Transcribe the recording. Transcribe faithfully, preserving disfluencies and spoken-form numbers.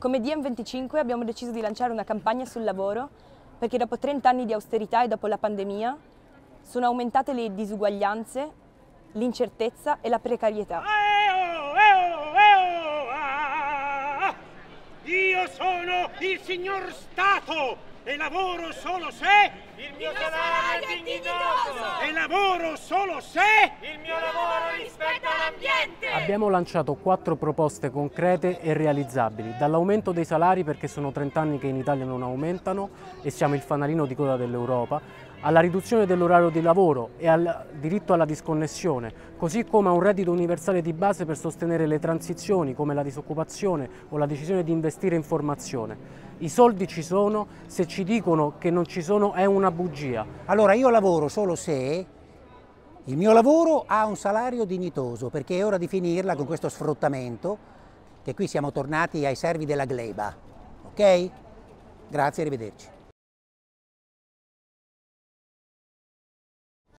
Come D M venticinque abbiamo deciso di lanciare una campagna sul lavoro perché dopo trenta anni di austerità e dopo la pandemia sono aumentate le disuguaglianze, l'incertezza e la precarietà. Io sono il signor Stato e lavoro solo se il mio salario è dignitoso e lavoro solo se il mio lavoro rispetta l'ambiente. Abbiamo lanciato quattro proposte concrete e realizzabili, dall'aumento dei salari perché sono trenta anni che in Italia non aumentano e siamo il fanalino di coda dell'Europa, alla riduzione dell'orario di lavoro e al diritto alla disconnessione, così come a un reddito universale di base per sostenere le transizioni come la disoccupazione o la decisione di investire in formazione. I soldi ci sono, se ci dicono che non ci sono è una bugia. Allora io lavoro solo se il mio lavoro ha un salario dignitoso, perché è ora di finirla con questo sfruttamento, che qui siamo tornati ai servi della gleba. Ok? Grazie, arrivederci.